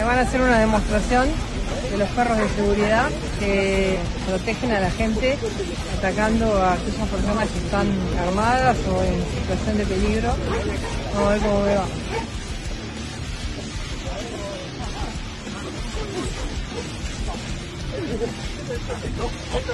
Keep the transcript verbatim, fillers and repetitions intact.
Van a hacer una demostración de los perros de seguridad que protegen a la gente atacando a aquellas personas que están armadas o en situación de peligro. Vamos a ver cómo me va.